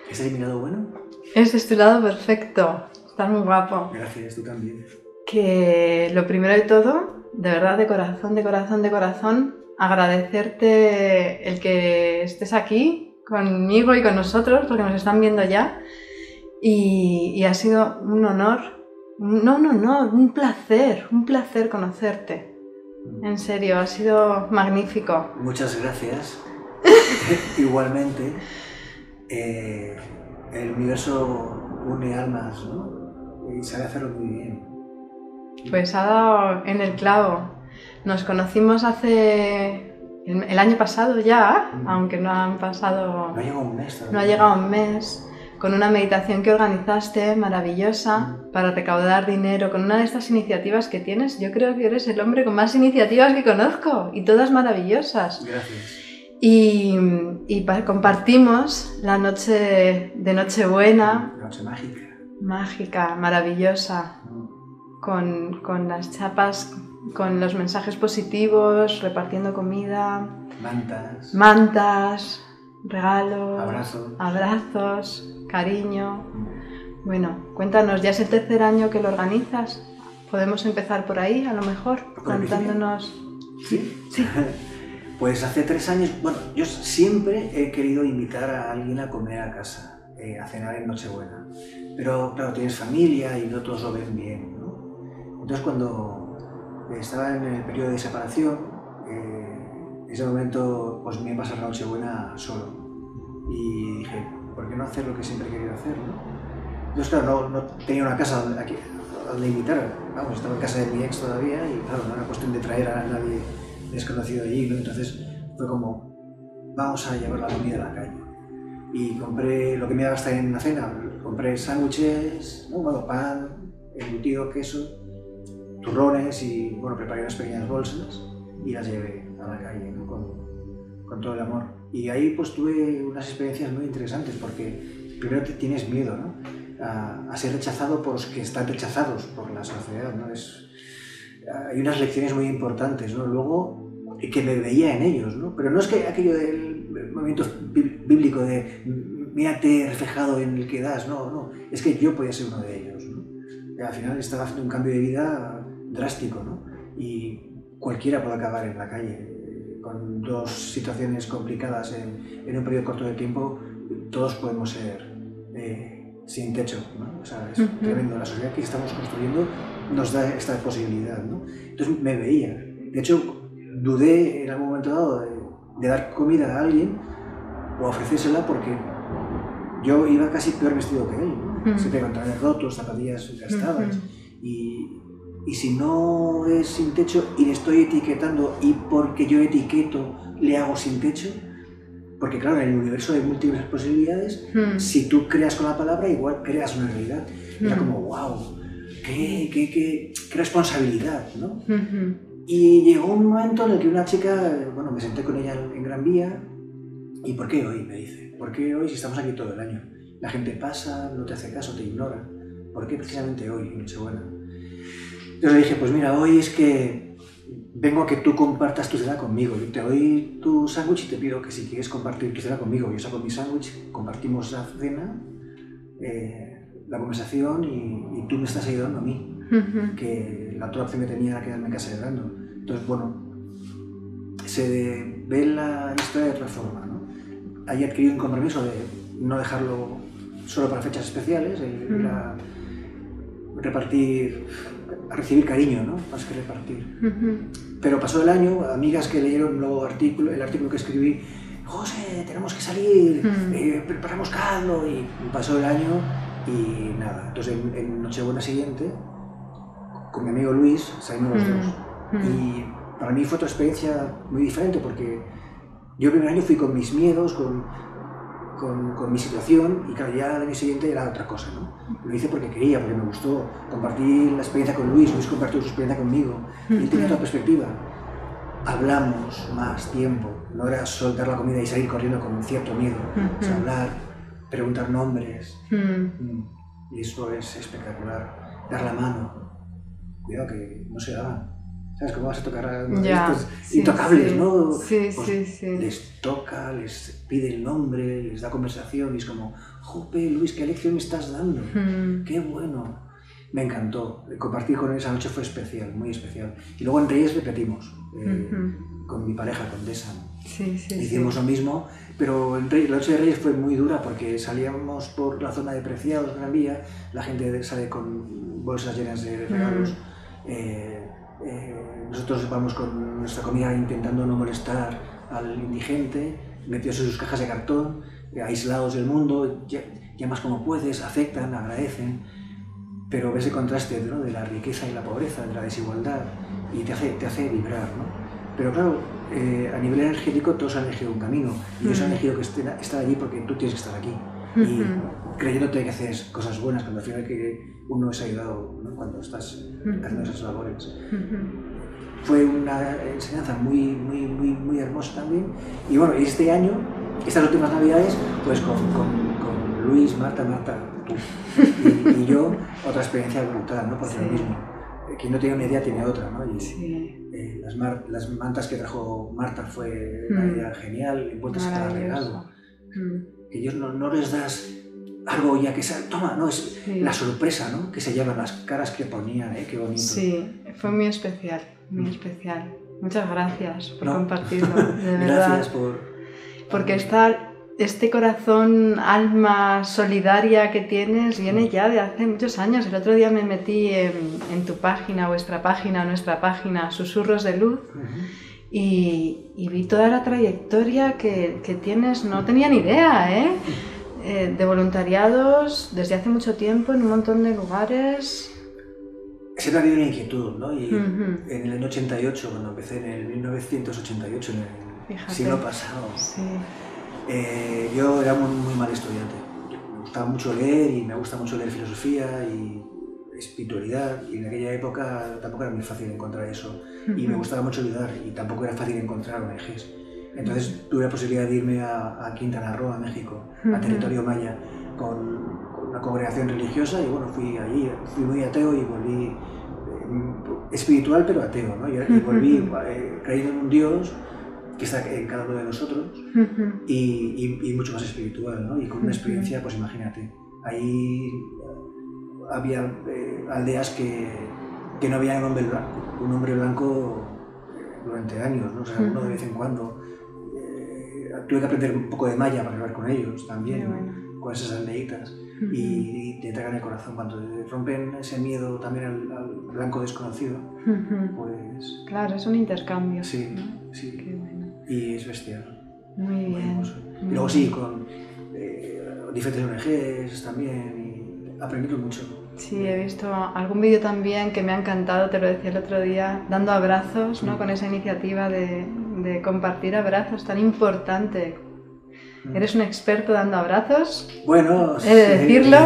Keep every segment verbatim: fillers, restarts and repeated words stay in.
¿Este es mi lado bueno? Este es tu lado perfecto. Estás muy guapo. Gracias, tú también. Que lo primero de todo, de verdad, de corazón, de corazón, de corazón, agradecerte el que estés aquí conmigo y con nosotros, porque nos están viendo ya. Y, y ha sido un honor, no, no, no, un placer, un placer conocerte. En serio, ha sido magnífico. Muchas gracias. Igualmente, eh, el universo une almas, ¿no? Y sabe hacerlo muy bien. Pues ha dado en el clavo. Nos conocimos hace el, el año pasado ya, mm. aunque no han pasado... No ha llegado un mes todavía. No ha llegado un mes. Con una meditación que organizaste maravillosa mm. para recaudar dinero, con una de estas iniciativas que tienes. Yo creo que eres el hombre con más iniciativas que conozco y todas maravillosas. Gracias. Y, y compartimos la noche de Nochebuena. Noche mágica. Mágica, maravillosa. Mm. Con, con las chapas, con los mensajes positivos, repartiendo comida. Mantas. Mantas, regalos. Abrazos. Abrazos. Cariño. Bueno, cuéntanos, ya es el tercer año que lo organizas. Podemos empezar por ahí, a lo mejor, contándonos. ¿Sí? Sí. Pues hace tres años, bueno, yo siempre he querido invitar a alguien a comer a casa, eh, a cenar en Nochebuena. Pero claro, tienes familia y no todos lo ven bien, ¿no? Entonces cuando estaba en el periodo de separación, eh, en ese momento pues me iba a pasar la Nochebuena solo. Y dije, ¿por qué no hacer lo que siempre he querido hacer, ¿no? Entonces, claro, no, no tenía una casa donde, aquí, donde invitar. Vamos, estaba en casa de mi ex todavía y, claro, no era cuestión de traer a nadie desconocido allí, ¿no? Entonces, fue como, vamos a llevar la comida a la calle. Y compré lo que me iba a gastar en una cena. Compré sándwiches, ¿no? Bueno, pan, embutido, queso, turrones y, bueno, preparé unas pequeñas bolsas y las llevé a la calle, ¿no? Con, con todo el amor. Y ahí pues tuve unas experiencias muy interesantes porque primero te tienes miedo, ¿no? a, a ser rechazado por los que están rechazados por la sociedad, ¿no? Es, hay unas lecciones muy importantes, ¿no? Luego que me veía en ellos, ¿no? Pero no es que aquello del movimiento bíblico de mírate reflejado en el que das, no, no, es que yo podía ser uno de ellos, ¿no? Y al final estaba haciendo un cambio de vida drástico, ¿no? Y cualquiera puede acabar en la calle con dos situaciones complicadas en, en un periodo corto de tiempo. Todos podemos ser eh, sin techo, ¿no? O sea, es uh-huh. tremendo. La sociedad que estamos construyendo nos da esta posibilidad, ¿no? Entonces me veía. De hecho, dudé en algún momento dado de, de dar comida a alguien o ofrecérsela porque yo iba casi peor vestido que él, ¿no? Uh-huh. Siempre pantalones rotos, zapatillas gastadas. Uh-huh. y, y si no es sin techo y le estoy etiquetando y porque yo etiqueto le hago sin techo, porque claro, en el universo hay múltiples posibilidades, uh-huh. si tú creas con la palabra igual creas una realidad. Uh-huh. Era como, wow, qué, qué, qué, qué responsabilidad, ¿no? Uh-huh. Y llegó un momento en el que una chica, bueno, me senté con ella en Gran Vía. ¿Y por qué hoy? Me dice. ¿Por qué hoy si estamos aquí todo el año? La gente pasa, no te hace caso, te ignora. ¿Por qué precisamente hoy, en Nochebuena? Yo le dije, pues mira, hoy es que vengo a que tú compartas tu cena conmigo. Yo te doy tu sándwich y te pido que si quieres compartir tu cena conmigo, yo saco mi sándwich, compartimos la cena, eh, la conversación y, y tú me estás ayudando a mí. Uh-huh. Que la otra opción que tenía era quedarme en casa llorando. Entonces, bueno, se ve la historia de otra forma, ¿no? Ahí adquirí un compromiso de no dejarlo solo para fechas especiales, el ir a repartir, a recibir cariño, ¿no? Más que repartir. Uh-huh. Pero pasó el año, amigas que leyeron luego artículo, el artículo que escribí, José, tenemos que salir, uh-huh. eh, preparamos caldo, y pasó el año y nada. Entonces en, en Nochebuena siguiente, con mi amigo Luis, salimos los uh-huh. dos. Uh-huh. Y para mí fue otra experiencia muy diferente porque yo el primer año fui con mis miedos, con, con, con mi situación, y claro, ya el año siguiente era otra cosa, ¿no? Lo hice porque quería, porque me gustó. Compartí la experiencia con Luis, Luis compartió su experiencia conmigo, y él tenía otra perspectiva. Hablamos más tiempo, no era soltar la comida y salir corriendo con un cierto miedo, o sea, hablar, preguntar nombres, y eso es espectacular. Dar la mano, cuidado que no se daban. ¿Sabes cómo vas a tocar a Ya, estos sí, intocables, sí. ¿no? Sí, Pues sí, sí. les toca, les pide el nombre, les da conversación y es como, jope, Luis, qué lección me estás dando, Mm. qué bueno. Me encantó, compartir con él esa noche fue especial, muy especial. Y luego en Reyes repetimos, eh, Ujú. con mi pareja, con Desa. Sí, sí, Hicimos sí. lo mismo, pero en Reyes, la noche de Reyes fue muy dura porque salíamos por la zona de Preciados, Gran Vía, la gente sale con bolsas llenas de regalos. Mm. Eh, eh, nosotros vamos con nuestra comida intentando no molestar al indigente, metidos en sus cajas de cartón, eh, aislados del mundo, llamas como puedes, aceptan, agradecen, pero ves el contraste, ¿no?, de la riqueza y la pobreza, de la desigualdad, y te hace, te hace vibrar, ¿no? Pero claro, eh, a nivel energético todos han elegido un camino, y ellos mm. han elegido que estén, estar allí porque tú tienes que estar aquí, y mm-hmm. creyéndote que haces cosas buenas, cuando al final que uno es ayudado, ¿no?, cuando estás mm-hmm. haciendo esas labores. Mm-hmm. Fue una enseñanza muy, muy, muy, muy hermosa también, y bueno, este año, estas últimas navidades, pues con, con, con Luis, Marta, Marta, y, y yo, otra experiencia brutal, ¿no?, porque sí. Lo mismo. Quien no tiene una idea tiene otra, ¿no? Y, sí. eh, las, mar, las mantas que trajo Marta fue una mm. idea genial, envueltas a cada regalo. Mm. Que ellos no, no les das algo ya que sea, toma, no, es sí. la sorpresa, ¿no?, que se llevan, las caras que ponían, ¿eh? Qué bonito. Sí, fue muy especial, muy mm. especial. Muchas gracias por no. compartirlo, de verdad. Gracias por... Porque está... Este corazón, alma solidaria que tienes viene ya de hace muchos años. El otro día me metí en, en tu página, vuestra página, nuestra página, Susurros de Luz, uh-huh. y, y vi toda la trayectoria que, que tienes. No tenía ni idea, ¿eh? Eh, de voluntariados desde hace mucho tiempo en un montón de lugares. Siempre ha habido una inquietud, ¿no? Y uh-huh. en el año ochenta y ocho, cuando empecé, en el mil novecientos ochenta y ocho, en el Fíjate. siglo pasado, sí. Eh, yo era muy, muy mal estudiante. Me gustaba mucho leer y me gusta mucho leer filosofía y espiritualidad, y en aquella época tampoco era muy fácil encontrar eso. Uh-huh. Y me gustaba mucho ayudar y tampoco era fácil encontrar O N Ges. Entonces uh-huh. tuve la posibilidad de irme a, a Quintana Roo, a México, uh-huh. a territorio maya, con, con una congregación religiosa, y bueno, fui allí, fui muy ateo y volví eh, espiritual pero ateo, ¿no? Y, y volví eh, creyendo en un Dios que está en cada uno de nosotros, uh-huh. y, y, y mucho más espiritual, ¿no? Y con una experiencia, pues imagínate, ahí había eh, aldeas que, que no había un hombre blanco, un hombre blanco durante años, ¿no? O sea, uh-huh. uno de vez en cuando. Eh, tuve que aprender un poco de maya para hablar con ellos también, bueno. con esas aldeitas, uh-huh. y, y te tragan el corazón cuando te rompen ese miedo también al, al blanco desconocido, uh-huh. pues... Claro, es un intercambio. Sí, ¿no? Sí. Qué bueno. Y es bestial. Muy bien. Muy y luego sí, con eh, diferentes O N Ges también, y aprendiendo mucho. Sí, he visto algún vídeo también que me ha encantado, te lo decía el otro día, dando abrazos, ¿no? Mm. Con esa iniciativa de, de compartir abrazos tan importante. Mm. ¿Eres un experto dando abrazos? Bueno, he de decirlo.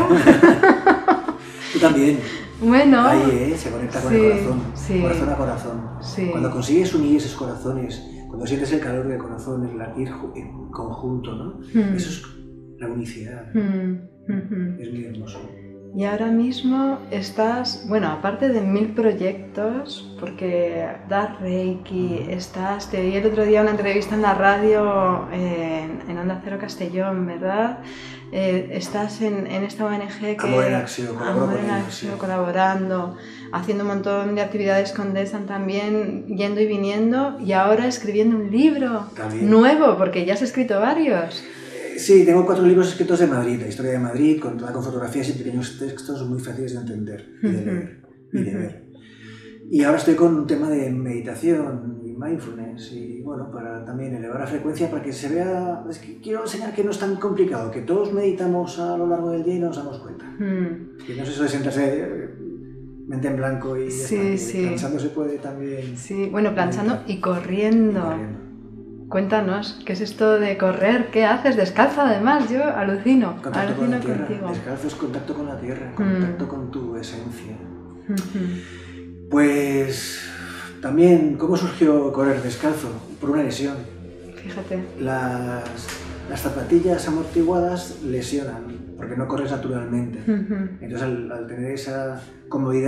Tú también. Bueno. Ahí, ¿eh? Se conecta con sí, el corazón, sí. corazón a corazón. Sí. Cuando consigues unir esos corazones, cuando sientes el calor del corazón, el latir en conjunto, ¿no? Mm. Eso es la unicidad. Mm. Mm-hmm. Es muy hermoso. Y ahora mismo estás, bueno, aparte de mil proyectos, porque das Reiki, estás, te vi el otro día una entrevista en la radio, en, en Onda Cero Castellón, ¿verdad? Eh, estás en, en esta O N Ge que... Amor en Acción, Amor en Acción, colaborando, haciendo un montón de actividades con Desan también, yendo y viniendo, y ahora escribiendo un libro también. Nuevo, porque ya has escrito varios. Sí, tengo cuatro libros escritos de Madrid, la historia de Madrid, con, con fotografías y pequeños textos muy fáciles de entender y de leer y de ver. Y ahora estoy con un tema de meditación y mindfulness, y bueno, para también elevar la frecuencia para que se vea, es que quiero enseñar que no es tan complicado, que todos meditamos a lo largo del día y no nos damos cuenta. Mm. Que no es eso de sentarse mente en blanco y sí, ya está, sí. planchando se puede también. Sí, bueno, planchando y corriendo. y corriendo. Cuéntanos, ¿qué es esto de correr? ¿Qué haces? Descalzo además, yo alucino. Contacto alucino con la tierra. contigo. Descalzo es contacto con la tierra, contacto mm. con tu esencia. Mm-hmm. Pues también, ¿cómo surgió correr descalzo? Por una lesión. Fíjate. Las, las zapatillas amortiguadas lesionan, porque no corres naturalmente. Mm-hmm. Entonces al, al tener esa comodidad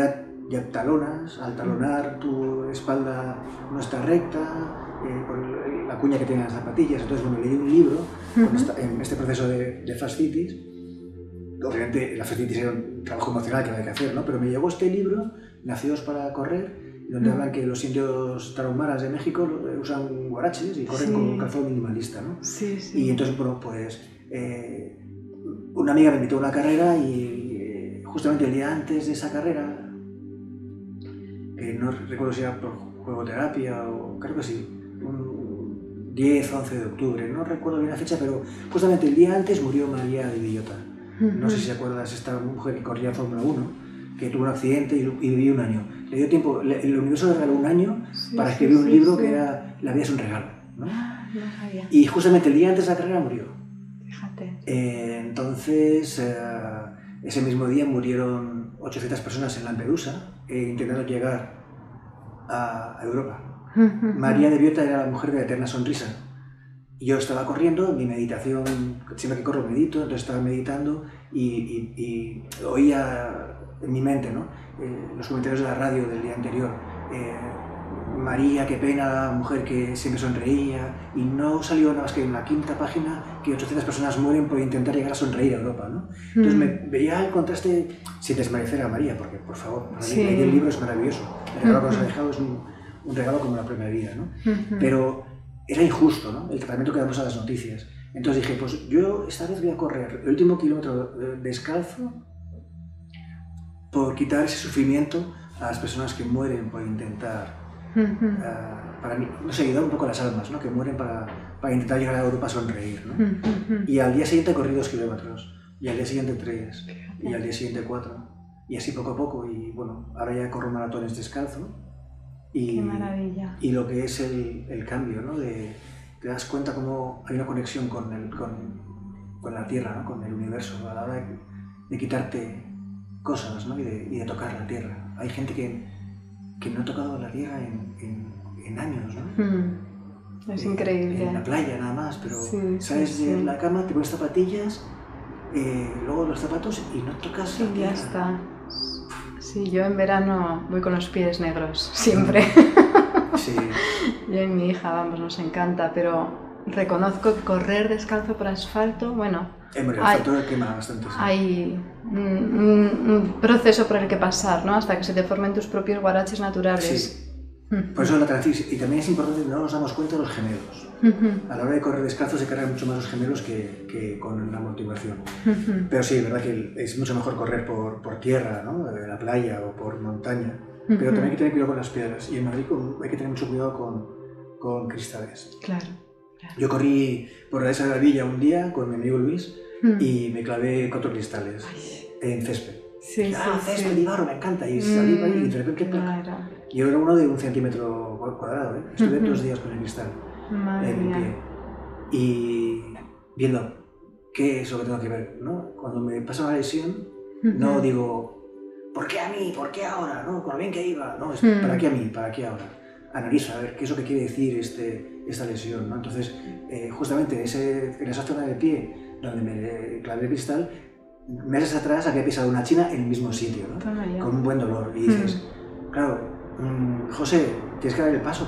ya talonas, al talonar tu espalda no está recta, eh, por el, la cuña que tienen las zapatillas. Entonces, bueno, leí un libro uh-huh. esta, en este proceso de, de fascitis. Obviamente la fascitis era un trabajo emocional que había que hacer, ¿no? Pero me llegó este libro, Nacidos para correr, donde uh-huh. hablan que los indios tarahumaras de México usan guaraches y corren sí. con un calzado minimalista, ¿no? Sí, sí. Y entonces, bueno, pues eh, una amiga me invitó a una carrera y eh, justamente el día antes de esa carrera, que no recuerdo si era por juegoterapia o creo que sí, un diez o once de octubre, no recuerdo bien la fecha, pero justamente el día antes murió María de Villota. No sé si te acuerdas, esta mujer que corría en Fórmula uno, que tuvo un accidente y, y vivió un año. Le dio tiempo, le, el universo le regaló un año sí, para escribir sí, un libro sí. que era La vida es un regalo, ¿no? Ah, no sabía. Y justamente el día antes de la carrera murió. Fíjate. Eh, entonces, eh, ese mismo día murieron ochocientas personas en Lampedusa eh, intentando llegar a, a Europa. María de Villota era la mujer de la eterna sonrisa. Yo estaba corriendo, mi meditación, siempre que corro medito, entonces estaba meditando y, y, y oía en mi mente, ¿no? eh, los comentarios de la radio del día anterior. Eh, María, qué pena, mujer que siempre sonreía, y no salió nada más que en la quinta página que ochocientas personas mueren por intentar llegar a sonreír a Europa, ¿no? Entonces mm. me veía el contraste, sin desmerecer a María, porque por favor, para sí. mí el libro es maravilloso, el regalo que nos ha dejado es un, un regalo como la propia vida, ¿no? Mm-hmm. Pero era injusto, ¿no? El tratamiento que damos a las noticias. Entonces dije, pues yo esta vez voy a correr el último kilómetro descalzo por quitar ese sufrimiento a las personas que mueren por intentar, uh-huh. uh, para mí, no sé, ayudar un poco a las almas, ¿no? Que mueren para, para intentar llegar a Europa a sonreír, ¿no? Uh-huh. Y al día siguiente corrí dos kilómetros, y al día siguiente tres, y al día siguiente cuatro, y así poco a poco, y bueno, ahora ya corro maratones descalzo. Y, ¡qué maravilla! Y lo que es el, el cambio, ¿no? De, te das cuenta cómo hay una conexión con, el, con, con la Tierra, ¿no? Con el universo, a la hora de, de quitarte cosas, ¿no? y, de, y de tocar la Tierra. Hay gente que, que no ha tocado la Tierra en, en, en años, ¿no? Mm, es eh, increíble. En la playa nada más, pero sí, sales sí, de sí. la cama, te pones zapatillas, eh, luego los zapatos y no tocas sí, la Tierra. Ya está. Sí, yo en verano voy con los pies negros, siempre. Sí. Yo y mi hija, vamos, nos encanta, pero reconozco que correr descalzo por asfalto, bueno, el asfalto quema bastante. Sí. Hay un, un, un proceso por el que pasar, ¿no? Hasta que se te formen tus propios guaraches naturales. Sí. Por eso la transición. Y también es importante que no nos damos cuenta de los gemelos. Uh-huh. A la hora de correr descalzo se cargan mucho más los gemelos que, que con la amortiguación. Uh-huh. Pero sí, es verdad que es mucho mejor correr por, por tierra, ¿no? En la playa o por montaña. Uh-huh. Pero también hay que tener cuidado con las piedras. Y en Madrid hay que tener mucho cuidado con, con cristales. Claro, claro. Yo corrí por la esa de la Villa un día con mi amigo Luis uh-huh. y me clavé cuatro cristales. Ay. En césped. Sí, ah, sí, césped sí. y barro, me encanta. Y salí mm, y de repente, claro. Yo era uno de un centímetro cuadrado, ¿eh? Estuve uh-huh. dos días con el cristal en mi pie. Y viendo qué es lo que tengo que ver, ¿no? Cuando me pasa una lesión, uh-huh. no digo, ¿por qué a mí? ¿Por qué ahora? ¿No? Con lo bien que iba. No, es, uh-huh. ¿para qué a mí? ¿Para qué ahora? Analiza, a ver qué es lo que quiere decir este, esta lesión, ¿no? Entonces, eh, justamente ese, en esa zona del pie donde me clavé el cristal, meses atrás había pisado una china en el mismo sitio, ¿no? Con un buen dolor. Y dices, mm. claro, mmm, José, tienes que dar el paso.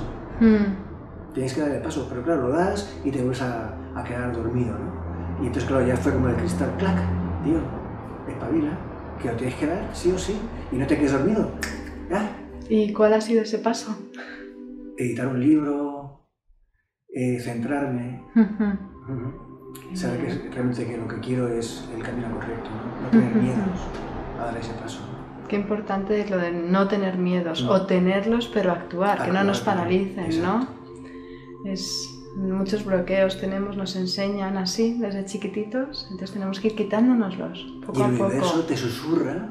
Mm. Tienes que dar el paso, pero claro, lo das y te vuelves a, a quedar dormido, ¿no? Y entonces, claro, ya fue como el cristal, clac, tío, espabila, que lo tienes que dar, sí o sí, y no te quedes dormido, ¿ya? ¿Y cuál ha sido ese paso? Editar un libro, eh, centrarme. Uh-huh. Uh-huh. Saber que realmente que lo que quiero es el camino correcto, no, no tener miedos a dar ese paso. Qué importante es lo de no tener miedos, no. o tenerlos pero actuar, actuar que no nos paralicen, exacto. ¿no? Es, muchos bloqueos tenemos, nos enseñan así desde chiquititos, entonces tenemos que ir quitándonoslos poco a poco. Y el universo te susurra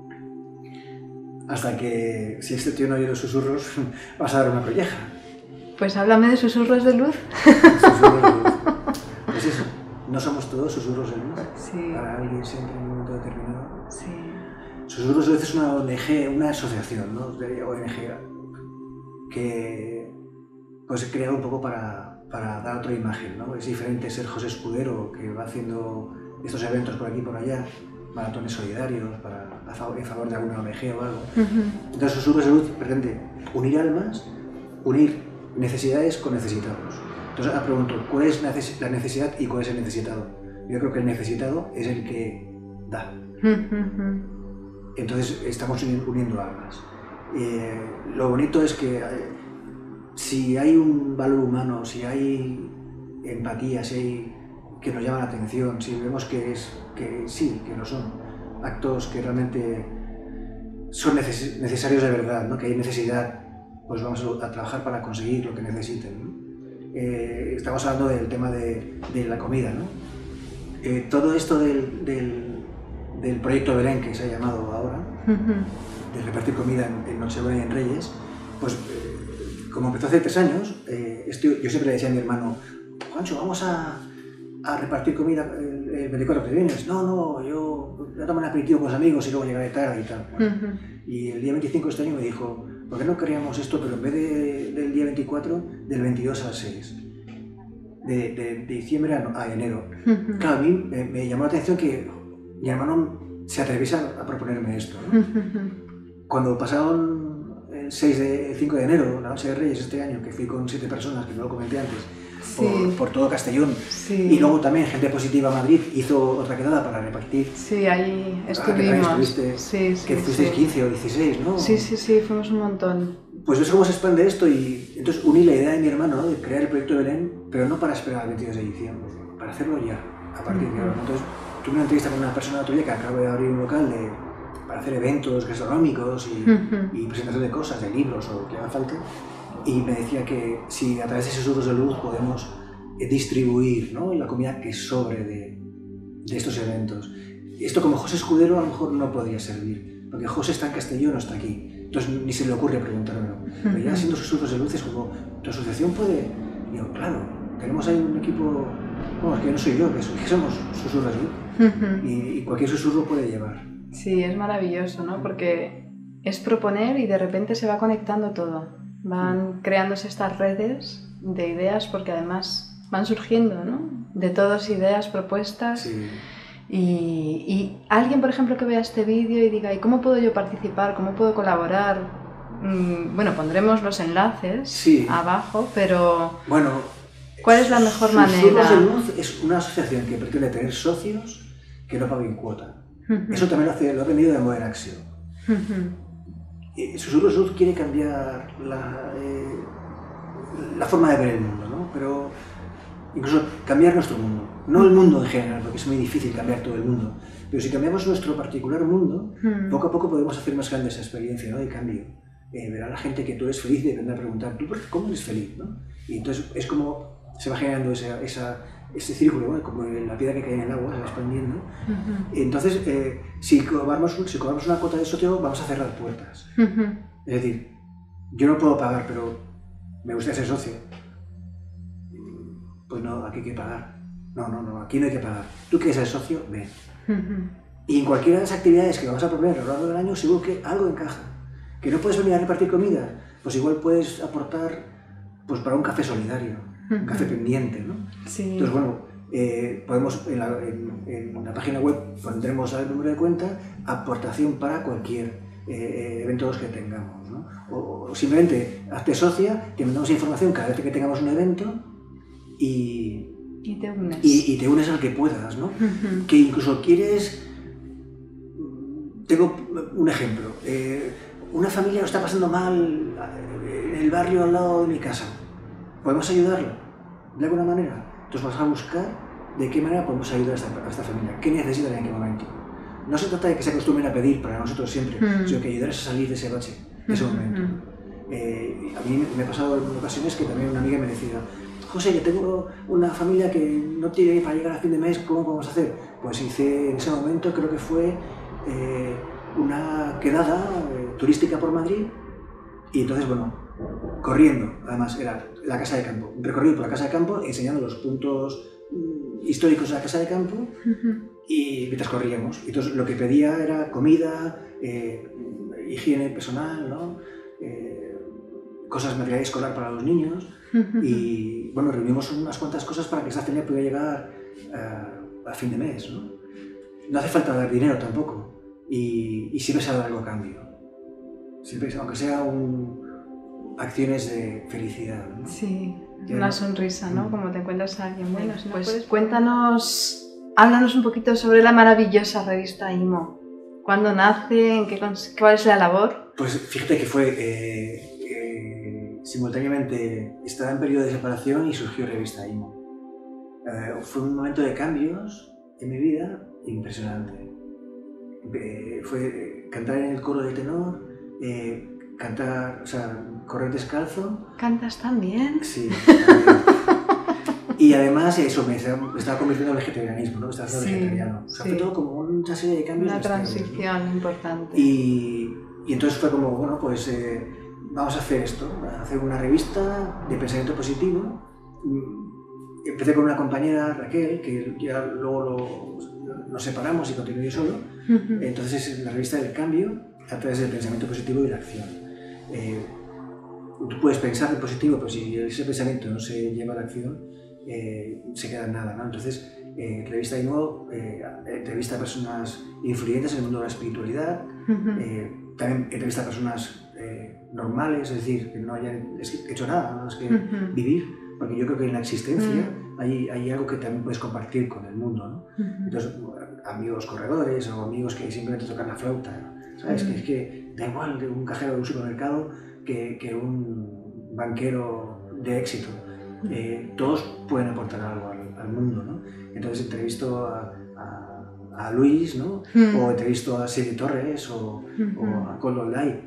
hasta que, si este tío no oye los susurros, vas a dar una colleja. Pues háblame de susurros de luz. Susurros de luz. Pues eso, no somos todos susurros de luz, sí. para alguien siempre en un momento determinado. Sí. Susurros de luz es una O N G, una asociación, ¿no? De O N G que pues he creado un poco para, para dar otra imagen, ¿no? Es diferente ser José Escudero, que va haciendo estos eventos por aquí y por allá, maratones solidarios para, a favor, en favor de alguna O N G o algo. Uh-huh. Entonces Susurros de Luz pretende unir almas, unir necesidades con necesitados. Entonces ahora pregunto, ¿cuál es la necesidad y cuál es el necesitado? Yo creo que el necesitado es el que da. Uh-huh. Entonces estamos uniendo almas. Eh, lo bonito es que eh, si hay un valor humano, si hay empatía, si hay que nos llama la atención, si vemos que, es, que sí, que lo son, actos que realmente son neces necesarios de verdad, ¿no? Que hay necesidad, pues vamos a trabajar para conseguir lo que necesiten, ¿no? Eh, estamos hablando del tema de, de la comida, ¿no? Eh, todo esto del, del, del proyecto Belén, que se ha llamado ahora, uh-huh. de repartir comida en, en Nochebuena y en Reyes, pues eh, como empezó hace tres años, eh, esto, yo siempre le decía a mi hermano, Juancho, vamos a, a repartir comida el, el veinticuatro que vienes. No, no, yo voy a tomar un aperitivo con los amigos y luego llegaré tarde y tal. Bueno, uh-huh. Y el día veinticinco de este año me dijo, ¿por qué no queríamos esto, pero en vez de, del día veinticuatro, del veintidós al seis? De, de, de diciembre a, a enero. Uh-huh. Claro, a mí me, me llamó la atención que mi hermano se atreviese a, a proponerme esto, ¿no? Uh-huh. Cuando pasaron el seis de, el cinco de enero, la noche de Reyes este año, que fui con siete personas, que no lo comenté antes, sí. por, por todo Castellón, sí. Y luego también Gente Positiva Madrid hizo otra quedada para repartir. Sí, ahí estuvimos. Ah, que estuviste, sí, sí, que fuisteis sí. quince o dieciséis, ¿no? Sí, sí, sí, fuimos un montón. Pues ves cómo se expande esto y entonces uní la idea de mi hermano, ¿no? De crear el proyecto de Belén, pero no para esperar al veintidós de diciembre, para hacerlo ya, a partir uh-huh. de ahora. Entonces tuve una entrevista con una persona tuya que acaba de abrir un local de, para hacer eventos gastronómicos y, uh-huh. y presentación de cosas, de libros o lo que haga falta, y me decía que si a través de Susurros de Luz podemos distribuir, ¿no? La comida que sobre de, de estos eventos. Esto como José Escudero a lo mejor no podría servir, porque José está en Castellón, no está aquí. Entonces ni se le ocurre preguntármelo. Pero ya siendo Susurros de Luz es como, ¿tu asociación puede? Y yo, claro, tenemos ahí un equipo, bueno, es que no soy yo, que, que somos Susurros de Luz. y, y cualquier susurro puede llevar. Sí, es maravilloso, ¿no? Porque es proponer y de repente se va conectando todo. Van creándose estas redes de ideas porque además van surgiendo, ¿no? De todas ideas, propuestas. Sí. Y, y alguien, por ejemplo, que vea este vídeo y diga, ¿y cómo puedo yo participar? ¿Cómo puedo colaborar? Mm, bueno, pondremos los enlaces sí. abajo, pero bueno, ¿cuál es la mejor manera? Susurros de Luz es una asociación que pretende tener socios que no paguen cuota. Uh-huh. Eso también lo, hace, lo he aprendido de Modern Action. Uh-huh. Susurros de Luz quiere cambiar la, eh, la forma de ver el mundo, ¿no? Pero incluso cambiar nuestro mundo. No el mundo en general, porque es muy difícil cambiar todo el mundo. Pero si cambiamos nuestro particular mundo, hmm. poco a poco podemos hacer más grande esa experiencia, ¿no? De cambio. Eh, ver a la gente que tú eres feliz y te vendrá a preguntar, ¿tú cómo eres feliz? ¿No? Y entonces es como se va generando esa, esa, ese círculo, ¿no? Como la piedra que cae en el agua, se va expandiendo. Uh-huh. Entonces, eh, si, cobramos, si cobramos una cuota de socio, vamos a cerrar puertas. Uh-huh. Es decir, yo no puedo pagar, pero me gustaría ser socio. Pues no, aquí hay que pagar. No, no, no, aquí no hay que pagar. Tú quieres ser socio, ven. Uh-huh. Y en cualquiera de las actividades que vamos a proponer a lo largo del año, seguro que algo encaja. Que no puedes venir a repartir comida, pues igual puedes aportar pues, para un café solidario, uh-huh. un café pendiente, ¿no? Sí. Entonces, bueno, eh, podemos, en la, en, en la página web pondremos el número de cuenta, aportación para cualquier eh, evento que tengamos, ¿no? O, o simplemente hazte socia, te mandamos información cada vez que tengamos un evento y... Y te unes. Y, y te unes al que puedas, ¿no? Uh-huh. Que incluso quieres... Tengo un ejemplo. Eh, una familia lo está pasando mal en el barrio al lado de mi casa. ¿Podemos ayudarla? ¿De alguna manera? Entonces vas a buscar de qué manera podemos ayudar a esta, a esta familia. ¿Qué necesitan en qué momento? No se trata de que se acostumbren a pedir para nosotros siempre, uh-huh. sino que ayudarles a salir de ese bache, de ese uh-huh. momento. Eh, a mí me ha pasado en ocasiones que también una amiga me decía, José, yo tengo una familia que no tiene para llegar a fin de mes, ¿cómo podemos hacer? Pues hice en ese momento, creo que fue eh, una quedada eh, turística por Madrid y entonces, bueno, corriendo, además era la casa de campo, un recorrido por la casa de campo enseñando los puntos mm, históricos de la casa de campo uh-huh. y mientras corríamos. Entonces lo que pedía era comida, eh, higiene personal, ¿no? eh, cosas material escolar para los niños uh-huh. y bueno, reunimos unas cuantas cosas para que esa familia pudiera llegar uh, a fin de mes, ¿no? no hace falta dar dinero tampoco. Y, y siempre se ha dado algo a cambio. Siempre, aunque sea un, acciones de felicidad, ¿no? Sí, Ya una no- sonrisa, ¿no? Mm. Como te encuentras a alguien bueno. si no Pues puedes- cuéntanos, háblanos un poquito sobre la maravillosa revista IMO. ¿Cuándo nace? ¿En qué cons- ¿Cuál es la labor? Pues fíjate que fue eh, eh, simultáneamente, estaba en periodo de separación y surgió Revista IMO. Eh, fue un momento de cambios en mi vida impresionante. Eh, fue eh, cantar en el coro de tenor, eh, cantar, o sea, correr descalzo. ¿Cantas tan bien? Sí. también. Y además eso, me estaba, me estaba convirtiendo al vegetarianismo, ¿no? Me estaba haciendo Sí, vegetariano. O sea, sí. fue todo como una serie de cambios. Una bestiales, ¿no? transición importante. Y, y entonces fue como, bueno, pues eh, vamos a hacer esto, a hacer una revista de pensamiento positivo. Mm, Empecé con una compañera, Raquel, que ya luego lo- nos separamos y continué yo solo. Ujú. Entonces es la revista del cambio a través del pensamiento positivo y la acción. Eh, tú puedes pensar en positivo, pero si ese pensamiento no se lleva a la acción, eh, se queda en nada, ¿no? Entonces, eh, Revista IMO eh, entrevista a personas influyentes en el mundo de la espiritualidad, Ujú. eh, también entrevista a personas eh, normales, es decir, que no hayan hecho nada, nada más que Ujú. vivir, porque yo creo que en la existencia hay, hay algo que también puedes compartir con el mundo, ¿no? Ujú. Entonces, amigos corredores o amigos que simplemente tocan la flauta, ¿sabes? Mm. Que es que da igual de un cajero de un supermercado que, que un banquero de éxito. Eh, todos pueden aportar algo al, al mundo, ¿no? Entonces entrevisto a, a, a Luis, ¿no? Mm. O entrevisto a Siri Torres o, Ujú. o a Colo Lai.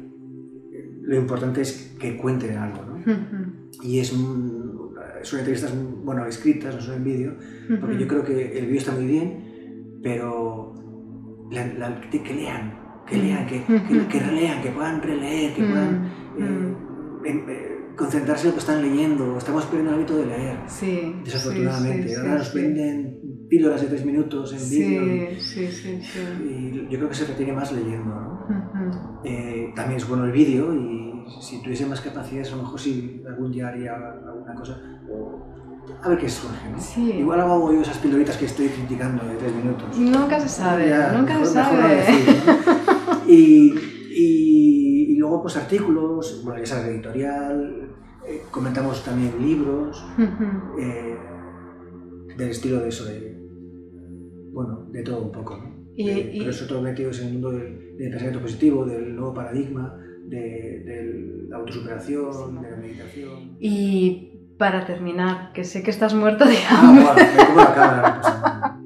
Lo importante es que cuenten algo, ¿no? Ujú. Y es un, son entrevistas, bueno, escritas, no son en vídeo, porque yo creo que el vídeo está muy bien, pero la, la- que, que lean, que lean, que, que, que relean, que puedan releer, que puedan eh, em- eh, concentrarse en lo que están leyendo. Estamos perdiendo el hábito de leer, Sí, desafortunadamente. sí, sí, Ahora sí, nos sí. venden píldoras de tres minutos en vídeo Sí, sí, sí, sí. y, y yo creo que se retiene más leyendo, ¿no? Ujú. Eh, también es bueno el vídeo y si tuviese más capacidades a lo mejor sí algún día haría alguna cosa o a ver qué surge, ¿no? Sí. Igual hago yo esas pildoritas que estoy criticando de tres minutos. Nunca se sabe, Ya, nunca mejor- se mejor no sabe. decir, ¿no? y, y, y luego pues artículos, bueno, ya sabes, editorial, eh, comentamos también libros, Ujú. eh, del estilo de eso, de, bueno, de todo un poco, ¿no? Y- Eh, y- pero sobre todo metidos en el mundo del, del pensamiento positivo, del nuevo paradigma, de, de la autosuperación, de la meditación. Y para terminar, que sé que estás muerto de Ah, hambre, bueno, me como la cámara. no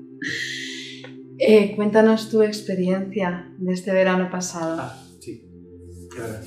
eh, cuéntanos tu experiencia de este verano pasado. pasa nada. Ah, sí, es verdad.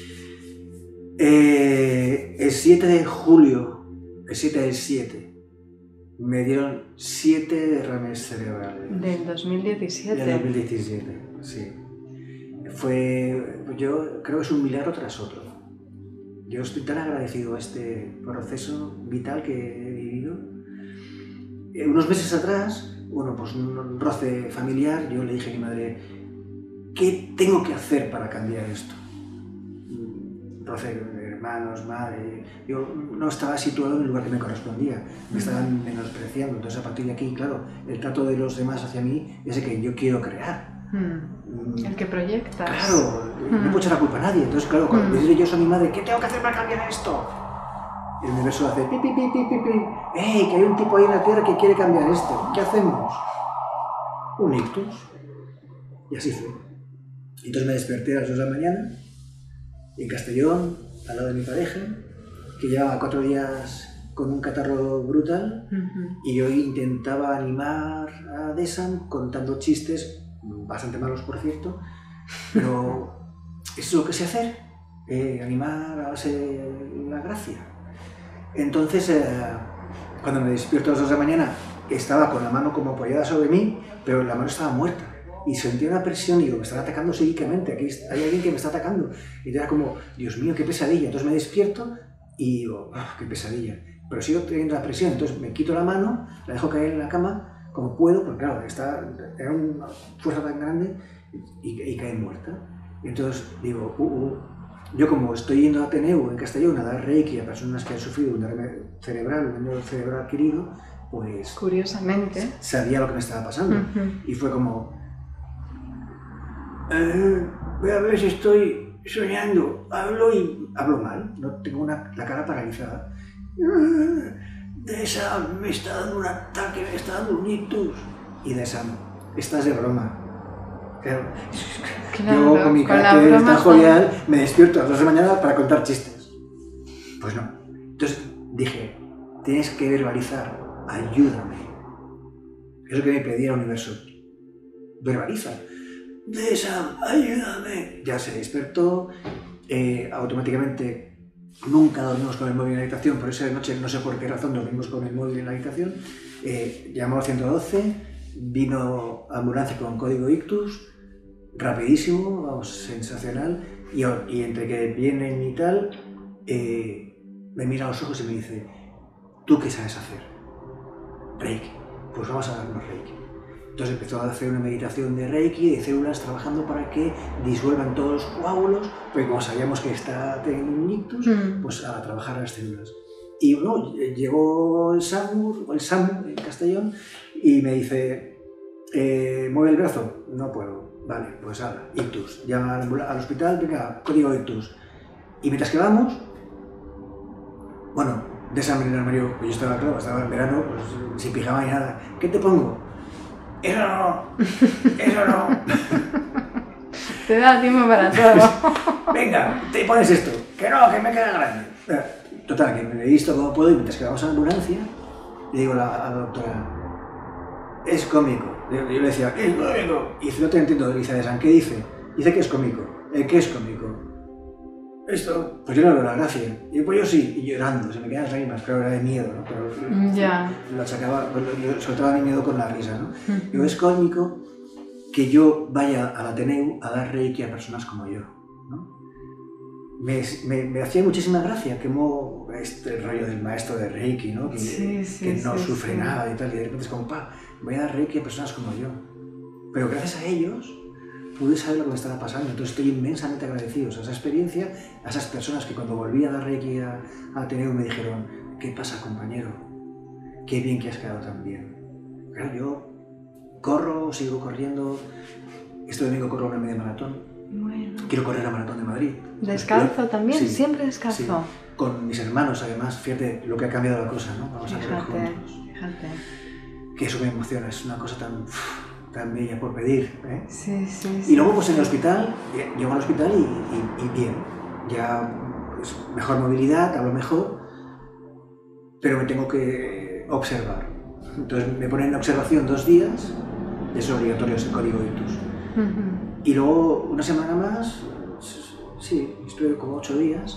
Eh, el siete de julio, el siete del siete, me dieron siete derrames cerebrales. Del dos mil diecisiete. Del dos mil diecisiete, sí. Fue, yo creo que es un milagro tras otro. Yo estoy tan agradecido a este proceso vital que he vivido. Eh, unos meses atrás, bueno, pues un roce familiar, yo le dije a mi madre, ¿qué tengo que hacer para cambiar esto? Mm, Roce de hermanos, madre, yo no estaba situado en el lugar que me correspondía, me estaban menospreciando, entonces a partir de aquí, claro, el trato de los demás hacia mí es el que yo quiero crear. Mm. Mm, El que proyectas. Claro, no Mm. puedo echar la culpa a nadie. Entonces, claro, cuando Mm. le digo yo a mi madre, ¿qué tengo que hacer para cambiar esto? El universo hace pi, pi, pi, pi, pi, pi. ¡Ey, que hay un tipo ahí en la Tierra que quiere cambiar esto! ¿Qué hacemos? Un ictus. Y así fue. Entonces me desperté a las dos de la mañana, en Castellón, al lado de mi pareja, que llevaba cuatro días con un catarro brutal, Ujú. y yo intentaba animar a Desan contando chistes, bastante malos por cierto, pero es lo que sé hacer, eh, animar a base de la gracia. Entonces, eh, cuando me despierto a las dos de la mañana, estaba con la mano como apoyada sobre mí, pero la mano estaba muerta. Y sentía una presión y digo, me están atacando psíquicamente, aquí hay alguien que me está atacando. Y era como, Dios mío, qué pesadilla. Entonces me despierto y digo, oh, qué pesadilla. Pero sigo teniendo la presión, entonces me quito la mano, la dejo caer en la cama como puedo, porque claro, está, era una fuerza tan grande y, y cae muerta. Y entonces digo, uh, uh, yo como estoy yendo a Ateneu en Castellón a dar reiki a personas que han sufrido un derrame cerebral, un daño cerebral adquirido, pues Curiosamente. sabía lo que me estaba pasando. Ujú. Y fue como, eh, voy a ver si estoy soñando. Hablo y hablo mal, no tengo una, la cara paralizada. De esa me está dando un ataque, me está dando un ictus. Y de esa, estás de broma. Claro, claro, yo con mi con carácter la tan broma jovial me despierto a las dos de la mañana para contar chistes. Pues no. Entonces dije, tienes que verbalizar, ayúdame. Es lo que me pedía el universo. Verbaliza. De esa, ayúdame. Ya se despertó, eh, automáticamente nunca dormimos con el móvil en la habitación, por esa noche no sé por qué razón dormimos con el móvil en la habitación. Eh, llamó al ciento doce, vino ambulancia con código ictus, rapidísimo, vamos, sensacional, y, y entre que vienen y tal, eh, me mira a los ojos y me dice, ¿tú qué sabes hacer? Reiki. Pues vamos a darnos Reiki. Entonces empezó a hacer una meditación de Reiki, de células trabajando para que disuelvan todos los coágulos, porque como sabíamos que está teniendo un ictus, mm. pues a trabajar las células. Y bueno, llegó el SAMU, el SAMU en Castellón, y me dice, eh, ¿mueve el brazo? No puedo. Vale, pues ahora, ictus. Llama al, al hospital, venga, código ictus. Y mientras que vamos, bueno, de esa manera, Mario, pues yo estaba, claro, estaba en verano, pues sin pijama ni nada. ¿Qué te pongo? Eso no, eso no. Te da tiempo para todo. Venga, te pones esto. Que no, que me queda grande. Total, que me he visto como puedo y mientras que vamos a la ambulancia, le digo a la, a la doctora, es cómico. Yo, yo le decía, es cómico. Y dice, no te entiendo, dice, ¿qué dice? Dice que es cómico. ¿El qué es cómico? Esto, pues yo no veo la gracia. Y pues yo sí, y llorando, se me quedan las lágrimas, claro, era de miedo, ¿no? Pero ya. Lo achacaba, yo soltaba mi miedo con la risa, ¿no? Uh-huh. Digo, es cómico que yo vaya al Ateneu a dar Reiki a personas como yo, ¿no? Me, me, me hacía muchísima gracia que mo, este rollo del maestro de Reiki, ¿no? Que, sí, sí, que no sí, sufre sí. nada y tal, y de repente es como, pa, voy a dar Reiki a personas como yo. Pero gracias a ellos pude saber lo que me estaba pasando, entonces estoy inmensamente agradecido a esa experiencia, a esas personas que cuando volví a dar Reiki a, a Ateneo me dijeron, ¿qué pasa, compañero? Qué bien que has quedado tan bien. Claro, yo corro, sigo corriendo, este domingo corro una media maratón, bueno. Quiero correr la maratón de Madrid. ¿Descalzo pero, también? Sí, ¿Siempre descalzo? Sí. Con mis hermanos, además, fíjate lo que ha cambiado la cosa, ¿no? Vamos fíjate, a correr juntos. Fíjate. Que eso me emociona, es una cosa tan... tan bella por pedir, ¿eh? Sí, sí, y sí. luego pues en el hospital, llego al hospital y, y, y bien, ya pues, mejor movilidad, hablo mejor, pero me tengo que observar. Entonces me ponen en observación dos días, es obligatorio ese código ictus. Uh-huh. Y luego una semana más, sí, estuve como ocho días,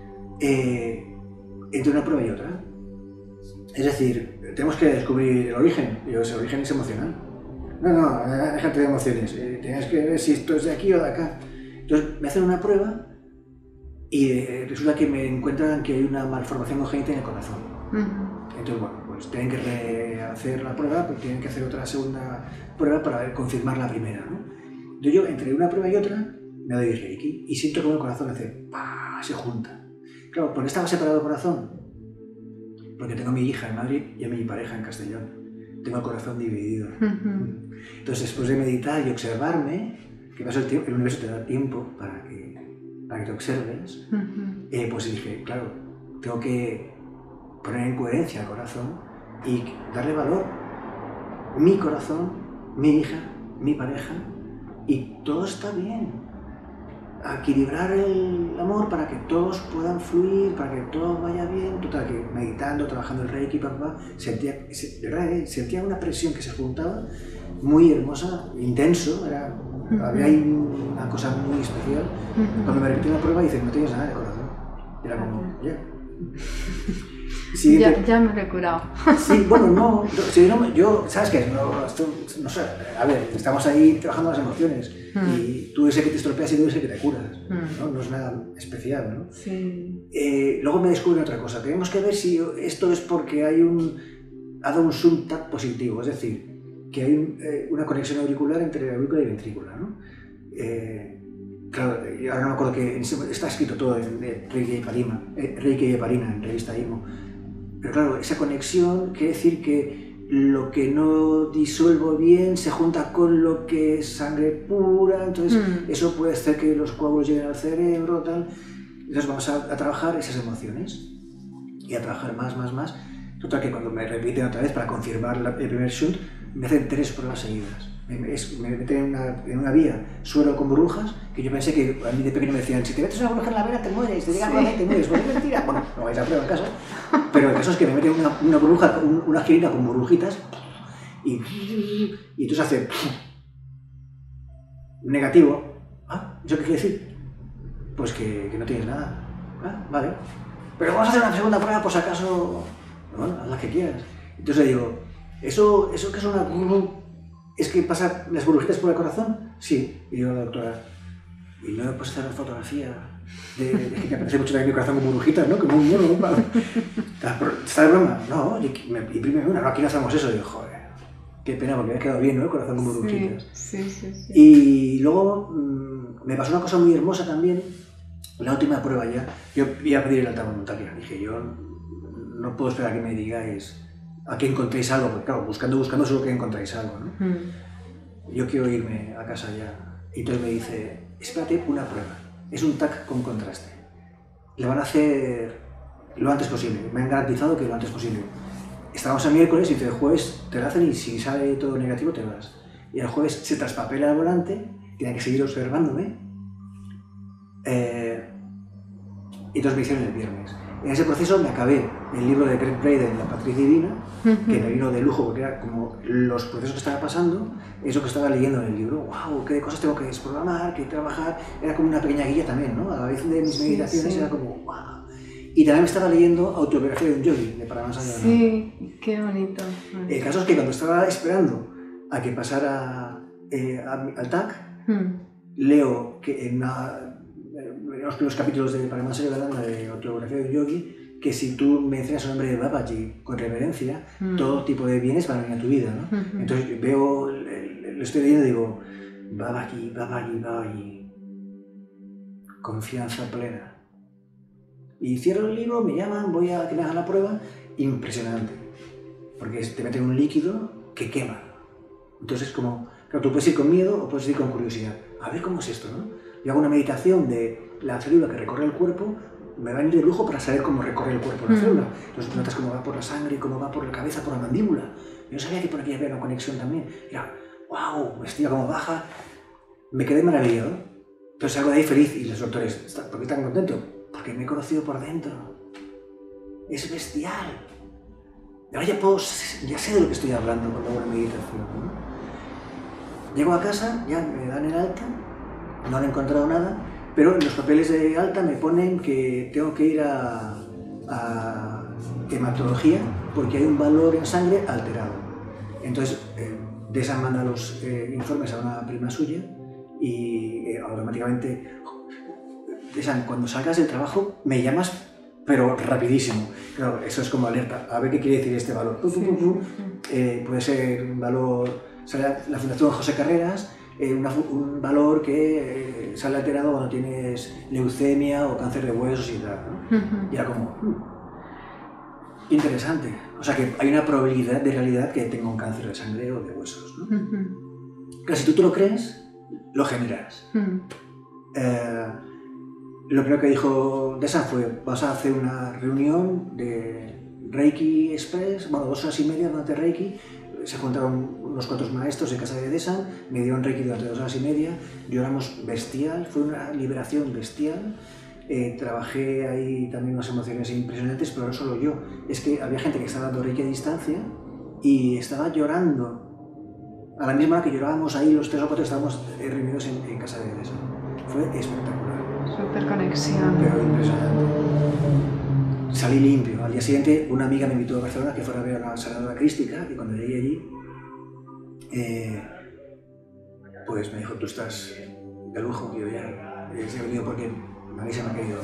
eh, entre una prueba y otra. Es decir, tenemos que descubrir el origen, y ese origen es emocional. No, no, déjate de emociones, eh, tienes que ver si esto es de aquí o de acá. Entonces me hacen una prueba y eh, resulta que me encuentran que hay una malformación congénita en el corazón. Uh-huh. Entonces, bueno, pues tienen que rehacer la prueba, pero tienen que hacer otra segunda prueba para ver, confirmar la primera, ¿no? Entonces yo, entre una prueba y otra, me doy Reiki y siento como el corazón hace ¡pah! Se junta. Claro, ¿por qué estaba separado el corazón? Porque tengo a mi hija en Madrid y a mi pareja en Castellón. Tengo el corazón dividido. Uh-huh. Entonces, después de meditar y observarme, que pasa el tiempo, el universo te da tiempo para que, para que te observes, uh-huh. eh, pues dije, claro, tengo que poner en coherencia el corazón y darle valor. Mi corazón, mi hija, mi pareja, y todo está bien. Equilibrar el amor para que todos puedan fluir, para que todo vaya bien. Total, que meditando, trabajando el Reiki, papá, sentía, de verdad, ¿eh? Sentía una presión que se juntaba muy hermosa, intenso, era, uh-huh. había ahí una cosa muy especial. Uh-huh. Cuando me repetí la prueba, dice, no tienes nada de corazón. Era como, ya. Sí, ya, ya me lo he curado. Sí, bueno, no, sí, no yo, ¿sabes qué? No, esto, no sé, a ver, estamos ahí trabajando las emociones mm. y tú eres el que te estropeas y tú eres el que te curas, mm. ¿no? No es nada especial, ¿no? Sí. Eh, luego me descubren otra cosa, tenemos que ver si esto es porque hay un, ha dado un Suntat positivo, es decir, que hay un, eh, una conexión auricular entre aurícula y ventrícula, ¿no? Eh, Claro, ahora no me acuerdo que está escrito todo en Reiki y Heparina, eh, Reiki y Heparina, en revista I M O. Pero claro, esa conexión quiere decir que lo que no disuelvo bien se junta con lo que es sangre pura, entonces mm. eso puede hacer que los coágulos lleguen al cerebro, tal. Entonces vamos a, a trabajar esas emociones y a trabajar más, más, más. Total que cuando me repiten otra vez para confirmar la, el primer shunt, me hacen tres pruebas seguidas. Me, es, me meten en una, en una vía suero con burbujas, que yo pensé que a mí de pequeño me decían, si te metes una burbuja en la vena te mueres, te llega sí. a te mueres, pues es mentira. Bueno, no vais a prueba en casa, pero el caso es que me meten una, una burbuja, un, una jeringa con burbujitas y, y entonces hace negativo. ¿Ah? ¿Eso qué quiere decir? Pues que, que no tienes nada. Ah, vale. Pero vamos a hacer una segunda prueba por si acaso. Bueno, haz la que quieras. Entonces le digo, ¿eso, eso que es una... ¿Es que pasa las burbujitas por el corazón? Sí. Y digo a la doctora, ¿y no me puedes hacer una fotografía? De, de, de que me aparece mucho también mi corazón con burbujitas, ¿no? Como un mono, ¿no? ¿Está de broma? No, me imprime una. No, aquí no hacemos eso. Y digo, joder, qué pena, porque me ha quedado bien, ¿no? El corazón con burbujitas. Sí, sí, sí, sí. Y luego mmm, me pasó una cosa muy hermosa también. La última prueba ya, yo iba a pedir el alta voluntaria. Dije, yo no puedo esperar a que me digáis a que encontréis algo, porque claro, buscando, buscando seguro que encontráis algo, ¿no? Mm. Yo quiero irme a casa ya. Y entonces me dice, espérate una prueba. Es un T A C con contraste. Le van a hacer lo antes posible. Me han garantizado que lo antes posible. Estábamos el miércoles y el jueves te lo hacen y si sale todo negativo te vas. Y el jueves se traspapela el volante, tienen que seguir observándome. Eh, y entonces me hicieron el viernes. En ese proceso me acabé el libro de Greg Braden, La Matriz Divina, uh-huh. que me vino de lujo porque era como los procesos que estaba pasando, eso que estaba leyendo en el libro. ¡Wow! ¿Qué cosas tengo que desprogramar, que trabajar? Era como una pequeña guía también, ¿no? A la vez de mis meditaciones sí, sí. era como ¡wow! Y también me estaba leyendo Autobiografía de un Yogi, de Paramahansa Yogananda. Sí, qué bonito. El caso es que cuando estaba esperando a que pasara eh, al T A C, hmm. leo que en una... en los primeros capítulos de Paramahansa Yogananda de Autobiografía de un Yogi, que si tú mencionas el nombre de Babaji con reverencia, mm. todo tipo de bienes van a venir a tu vida, ¿no? Mm-hmm. Entonces veo, lo estoy leyendo y digo, Babaji, Babaji, Babaji, confianza plena. Y cierro el libro, me llaman, voy a que me hagan la prueba, impresionante, porque te meten un líquido que quema. Entonces como, claro, tú puedes ir con miedo o puedes ir con curiosidad, a ver cómo es esto, ¿no? Yo hago una meditación de la célula que recorre el cuerpo, me va a ir de lujo para saber cómo recorre el cuerpo la mm. célula. Entonces notas cómo va por la sangre, cómo va por la cabeza, por la mandíbula. Yo no sabía que por aquí había una conexión también. Era, wow, me estira como baja. Me quedé maravillado. Entonces salgo de ahí feliz y los doctores, ¿por qué están contentos? Porque me he conocido por dentro. Es bestial. Ahora ya, puedo, ya sé de lo que estoy hablando cuando hago una meditación, ¿no? Llego a casa, ya me dan el alta, no han encontrado nada, pero en los papeles de alta me ponen que tengo que ir a, a hematología porque hay un valor en sangre alterado. Entonces, eh, de esa manda los eh, informes a una prima suya y eh, automáticamente, esa, cuando salgas del trabajo me llamas, pero rapidísimo. Claro, eso es como alerta, a ver qué quiere decir este valor. Sí, sí, sí. Eh, puede ser un valor, sale la Fundación José Carreras, Eh, una, un valor que eh, sale alterado cuando tienes leucemia o cáncer de huesos y tal, ¿no? Uh-huh. Y era como, uh, interesante. O sea que hay una probabilidad de realidad que tenga un cáncer de sangre o de huesos, ¿no? Uh-huh. Claro, si tú te lo crees, lo generas. Uh-huh. Eh, lo primero que dijo Desan fue, vas a hacer una reunión de Reiki Express, bueno, dos horas y media durante Reiki. Se juntaron unos cuantos maestros en casa de Desan, me dieron Reiki durante dos horas y media, lloramos bestial, fue una liberación bestial. Eh, trabajé ahí también unas emociones impresionantes, pero no solo yo, es que había gente que estaba dando Reiki a distancia y estaba llorando a la misma hora que llorábamos ahí los tres o cuatro, estábamos reunidos en, en casa de Desan. Fue espectacular. Súper conexión. Pero impresionante. Salí limpio. Al día siguiente una amiga me invitó a Barcelona que fuera a ver a la sanadora crística y cuando llegué allí, eh, pues me dijo, tú estás de lujo, tío, ya. He venido porque Marisa me ha querido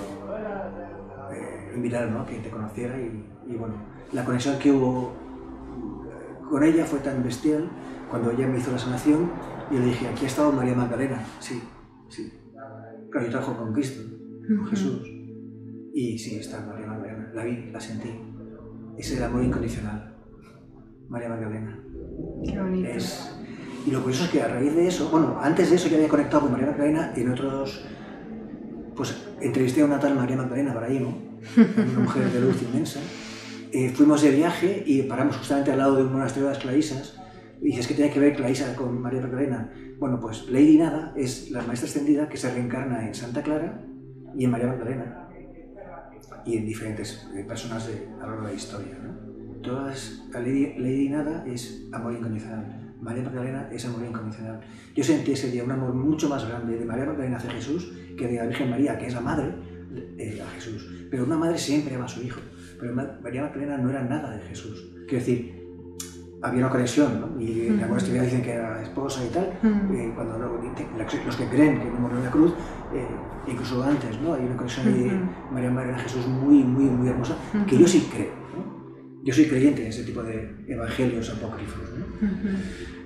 eh, invitar, ¿no? Que te conociera y, y bueno, la conexión que hubo con ella fue tan bestial cuando ella me hizo la sanación y yo le dije, aquí ha estado María Magdalena. Sí, sí. Claro, yo trabajo con Cristo, con uh-huh. Jesús. Y sí, está María Magdalena. La vi, la sentí. Es el amor incondicional. María Magdalena. Qué bonito. Es... Y lo curioso es que a raíz de eso, bueno, antes de eso yo había conectado con María Magdalena y en otros, pues entrevisté a una tal María Magdalena para ahí, ¿no? Una mujer de luz inmensa. Eh, fuimos de viaje y paramos justamente al lado de un monasterio de las Clarisas. Y dices, ¿qué tiene que ver Clarisa con María Magdalena? Bueno, pues Lady Nada es la maestra ascendida que se reencarna en Santa Clara y en María Magdalena. Y en diferentes personas de, a lo largo de la historia, ¿no? Todas, la Lady, Lady Nada es amor incondicional. María Magdalena es amor incondicional. Yo sentí ese día un amor mucho más grande de María Magdalena hacia Jesús que de la Virgen María, que es la madre, eh, a Jesús. Pero una madre siempre ama a su hijo. Pero María Magdalena no era nada de Jesús. Quiero decir, había una conexión, ¿no? Y en algunas teorías dicen que era esposa y tal, uh-huh. eh, cuando luego, los que creen que no murió en la cruz, eh, incluso antes, ¿no? Hay una conexión uh-huh. de María Magdalena Jesús muy, muy, muy hermosa, uh-huh. que yo sí creo, ¿no? Yo soy creyente en ese tipo de evangelios apócrifos, ¿no? Uh-huh.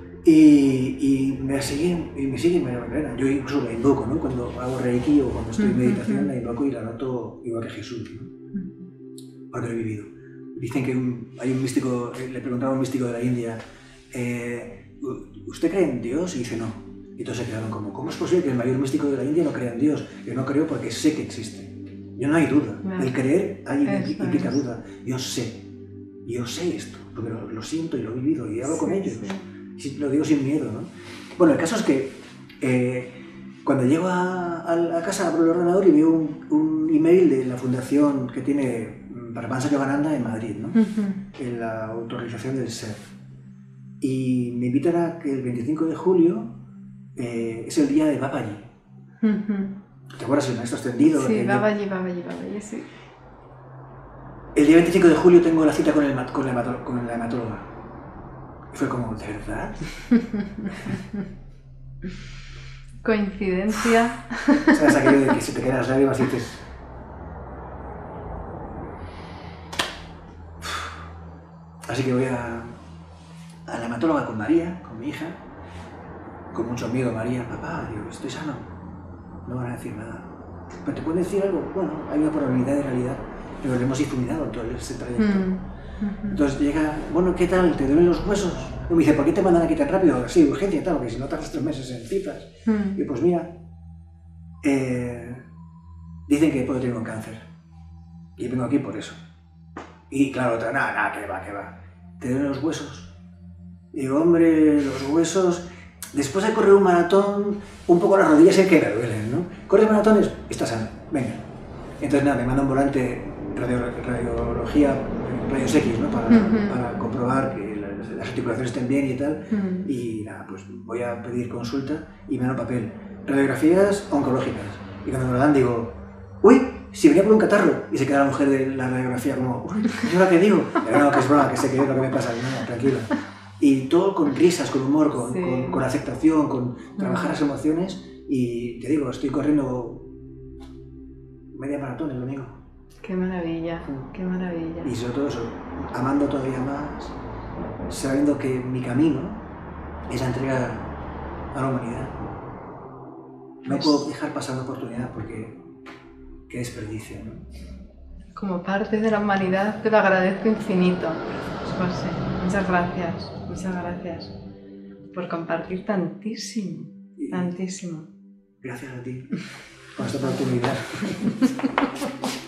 y, y me siguen, y me siguen María Magdalena. Yo incluso la invoco, ¿no? Cuando hago reiki o cuando estoy en meditación, uh-huh. la invoco y la noto igual que Jesús, ¿no? Uh-huh. Porque lo he vivido. Dicen que un, hay un místico, le preguntaba a un místico de la India, eh, ¿usted cree en Dios? Y dice no. Y todos se quedaron como, ¿cómo es posible que el mayor místico de la India no crea en Dios? Yo no creo porque sé que existe. Yo no hay duda. No. El creer hay, es, implica es. duda. Yo sé. Yo sé esto, porque lo, lo siento y lo he vivido y hablo sí, con ellos. Sí. Lo digo sin miedo, ¿no? Bueno, el caso es que eh, cuando llego a, a, a casa abro el ordenador y veo un, un email de la fundación que tiene Paramahansa Yogananda en Madrid, ¿no? Uh-huh. En la autorización del ser. Y me invitan a que el veinticinco de julio eh, es el día de Babaji. Uh-huh. ¿Te acuerdas el maestro ascendido? Sí, Babaji, yo... Babaji, Babaji, sí. El día veinticinco de julio tengo la cita con, el, con, la, hemato, con la hematóloga. Y fue como, ¿de verdad? Coincidencia. ¿Sabes aquello de que si te quedas las lágrimas y dices... Así que voy a, a la hematóloga con María, con mi hija, con mucho miedo. María, papá, digo, estoy sano, no van a decir nada. ¿Pero te pueden decir algo? Bueno, hay una probabilidad de realidad, pero lo hemos difuminado todo ese trayecto. Mm. Entonces llega, bueno, ¿qué tal? ¿Te duelen los huesos? Y me dice, ¿por qué te mandan aquí tan rápido? Sí, urgencia y tal, porque si no tardas tres meses en citas. Mm. Y pues mira, eh, dicen que puedo tener un cáncer. Y vengo aquí por eso. Y claro, otra, nada, nada, que va, que va. ¿Te duelen los huesos? Y digo, hombre, los huesos... Después de correr un maratón, un poco las rodillas es que me duelen, ¿no? Corres maratones, estás sano, venga. Entonces nada, me manda un volante radio, radiología, rayos X, ¿no? Para, uh-huh. para comprobar que las, las articulaciones estén bien y tal. Uh-huh. Y nada, pues voy a pedir consulta y me dan un papel. Radiografías oncológicas. Y cuando me lo dan digo, uy, si venía por un catarro. Y se queda la mujer de la radiografía como, uy, ¿qué es lo que digo? Pero no, que es broma, que sé que es lo que me pasa. No, no, tranquila. Y todo con risas, con humor, con, sí. con, con aceptación, con trabajar las emociones. Y te digo, estoy corriendo media maratón el domingo. Qué maravilla, qué maravilla. Y sobre todo eso, amando todavía más, sabiendo que mi camino es la entrega a la humanidad. No pues, puedo dejar pasar la oportunidad porque qué desperdicio, ¿no? Como parte de la humanidad te lo agradezco infinito, José. Muchas gracias, muchas gracias por compartir tantísimo, y tantísimo. Gracias a ti por esta oportunidad.